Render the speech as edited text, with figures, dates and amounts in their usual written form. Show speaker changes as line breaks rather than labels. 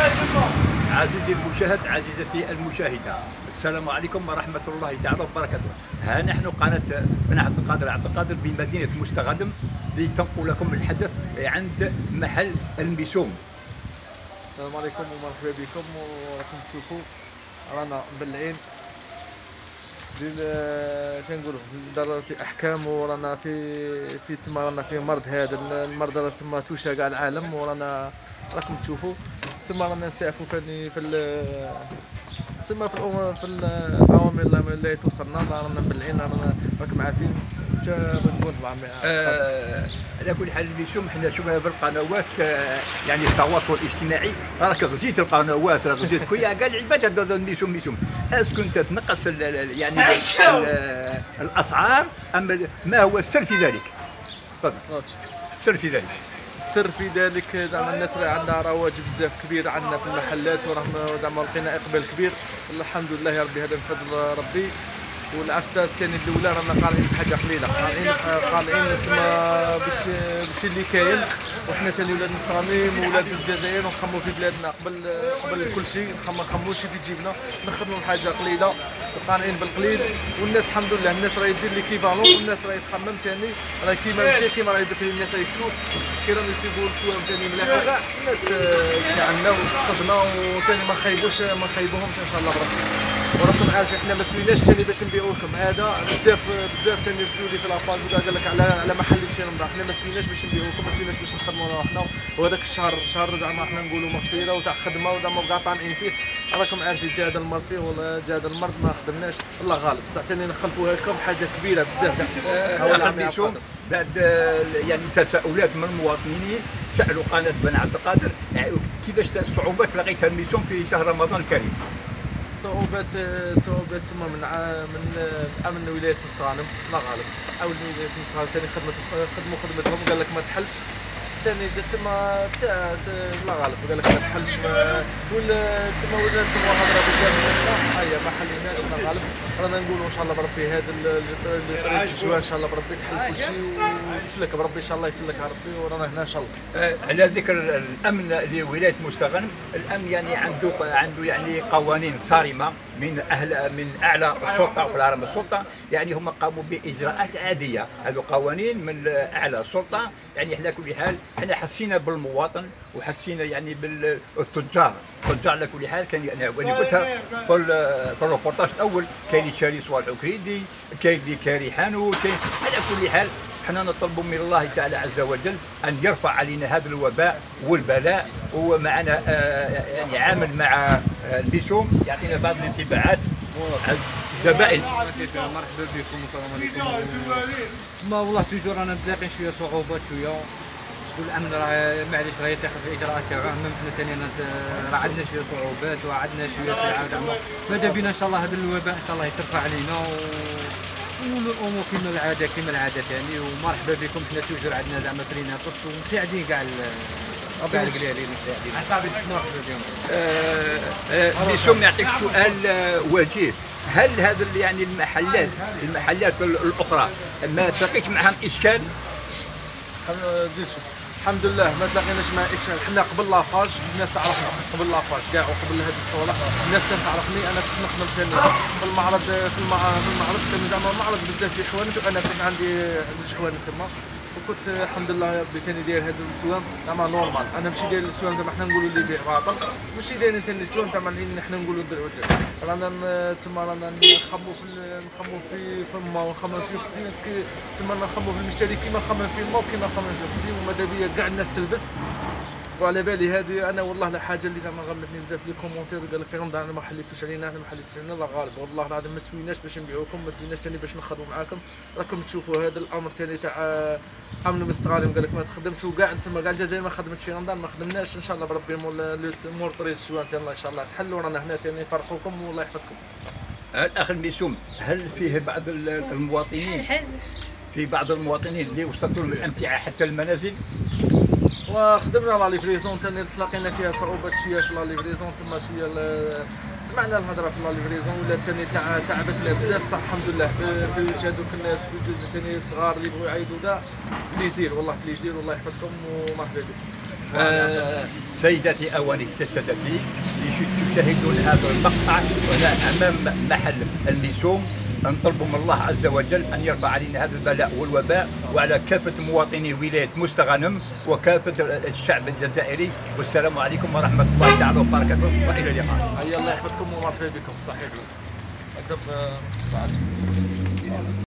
عزيزي المشاهد، عزيزتي المشاهدة، السلام عليكم ورحمة الله تعالى وبركاته. ها نحن قناة بن عبد القادر بمدينة مستغانم لتنقل لكم الحدث عند محل الميسوم.
السلام عليكم ومرحبا بكم، وراكم تشوفوا رانا مبلعين ديال كنقولوا دار احكام، ورانا في تما رانا في مرض. هذا المرض راه تما توشى كاع العالم، ورانا راكم تشوفوا تما رانا نسعفوا تما في الاوامر اللي توصلنا. رانا مبلعين، راكم عارفين بنقول
على كل حال الميسوم حنا شفنا في القنوات، يعني التواصل الاجتماعي راك غزيت القنوات، راك غزيت كاع العباد هذا الميسوم. اسكو انت تنقص يعني الاسعار ام ما هو السر في ذلك؟ تفضل. السر في ذلك،
السر في ذلك زعما الناس راه عندها رواج بزاف كبير عندنا في المحلات، وراه زعما لقينا اقبال كبير الحمد لله يا ربي. هذا من فضل ربي. والعفسه الثاني الاولى رانا قالعين بحاجه قليله، قالعين تما باش اللي كاين، وحنا ثاني ولاد مستغانم وولاد الجزائر ونخمو في بلادنا قبل كل شيء. نخموش في جيبنا، نخدموا بحاجه قليله وقانعين بالقليل. والناس الحمد لله الناس راهي دير لي كيفالون، والناس راهي تخمم ثاني راه كيما ماشي كيما راهي دوك الناس راهي تشوف كي راهم يسيبوا السوام ثاني مليح، وكاع الناس تعنا وتصدنا، وثاني ما نخيبوهمش ان شاء الله بربي. وراكم عارفين حنا ما سويناش ثاني باش نبيعوا لكم. هذا بزاف ثاني رسلوا لي في لاباج وكاع قال لك على محل شي رمضان. حنا ما سويناش باش نبيعوا لكم، ما سويناش باش نخدموا روحنا، وهذاك الشهر زعما حنا نقولوا مغفره وتاع خدمه وزعما كاع طامعين فيه. راكم عارفين جا هذا المرض فيه ولا جا هذا المرض ما خدمناش، الله غالب. بصح ثاني نخلفوها لكم حاجه كبيره بزاف.
بعد يعني تساؤلات من المواطنين سالوا قناه بن عبد القادر كيفاش الصعوبات لقيتها الميسوم في شهر رمضان الكريم.
صعوبات تما من ولايه مستغانم، الله غالب. اول ولايه مستغانم ثاني خدمتهم قال لك ما تحلش، ثاني تما الله غالب قال لك ما تحلش، تما ولا سموا هضره بزاف مننا. هيا ما حليناش الله غالب. رانا نقولوا ان شاء الله بربي هذا الطريق الجوا ان شاء الله بربي تحل كل شيء وتسلك بربي ان شاء الله يسلك ربي، ورانا هنا ان شاء الله.
على ذكر الامن لولايه مستغانم، الامن يعني عنده يعني قوانين صارمه من اعلى السلطه وفي الهرم السلطه، يعني هم قاموا باجراءات عاديه. هذو قوانين من اعلى السلطه. يعني على كل حال احنا حسينا بالمواطن وحسينا يعني بالتجار على كل حال. كان انا قلتها في الروبورتاج الاول، كاين اللي شاري صوالح كريدي، كاين اللي كاري حانو، كاين. على كل حال حنا نطلب من الله تعالى عز وجل ان يرفع علينا هذا الوباء والبلاء. ومعنا يعني عامل مع الميسوم يعطينا بعض الانطباعات الزبائن.
مرحبا بكم والسلام عليكم. تما والله توجور رانا متلاقين شويه صعوبات شويه، باسكو الامن راه معليش راه يتاخذ في الاجراءات تاعو. ميم حنا ثاني راه عندنا شويه صعوبات وعندنا شويه سرعه زعما. ماذا بينا ان شاء الله هذا الوباء ان شاء الله يترفع علينا والامور كما العاده ثاني. ومرحبا بكم، حنا توجور عندنا زعما تريناتوس ومساعدين كاع القلالين مساعدين. مرحبا بكم.
ميسوم يعطيك سؤال وجيه، هل هذا يعني المحلات الاخرى ما تلقيش معهم اشكال؟
الحمد لله ما تلاقيناش مع اشكال. حنا قبل لاباج الناس تعرفنا، قبل لاباج كاع وقبل هذه الصوالح الناس كانت تعرفني. انا كنت نخدم ثاني في المعرض كان زعما معرض بزاف في حوانت، وانا كان عندي زوج حوانت تما، وكنت الحمد لله يا ربي ثاني داير هذو السوام زعما نورمال. انا ماشي داير السوام زعما حنا نقولوا اللي يبيع باطل، ماشي دايرين ثاني السوام زعما اللي حنا نقولوا نديروا رانا تما رانا نخمو في فما ونخمو في اختي تما نخمو في المشتري كيما نخمم في ما وكيما نخمم في اختي. وماذا بيا كاع الناس تلبس. وعلى بالي هذه انا والله لا حاجه اللي زعما غلتني بزاف لي كومونتير قال لك في رمضان انا ما حليتوش علينا، الله غالب. والله العظيم ما سويناش باش نبيعوا لكم، ما سويناش ثاني باش نخدموا معاكم. راكم تشوفوا هذا الامر ثاني تاع امن مستغانم قال لك ما تخدمش، وكاع نسمى كاع الجزائر ما خدمتش في رمضان، ما خدمناش. ان شاء الله بربي مور طريق الشوان ان شاء الله تحلوا. رانا هنا ثاني نفرحوكم والله يحفظكم.
الاخ الميسوم، هل فيه بعض المواطنين اللي وصلت لهم الامتعه حتى المنازل؟
وخدمنا لا ليفريزون ثاني تلاقينا فيها صعوبات شويه في لا ليفريزون تما شويه سمعنا الهضره في لا ليفريزون ولا ثاني تعبتنا بزاف. صح الحمد لله في وجه هذوك الناس في وجه ثاني الصغار اللي بغوا يعيطوا كاع بليزير والله بليزير والله يحفظكم ومرحبا بكم.
سيداتي أواني سادتي تشاهدون هذا المقطع هنا أمام محل الميسوم. نطلب من الله عز وجل أن يرفع علينا هذا البلاء والوباء وعلى كافة مواطني ولاية مستغانم وكافة الشعب الجزائري. والسلام عليكم ورحمة الله تعالى وبركاته وإلى اللقاء.
الله يحفظكم ومرحبا بكم. صحيح.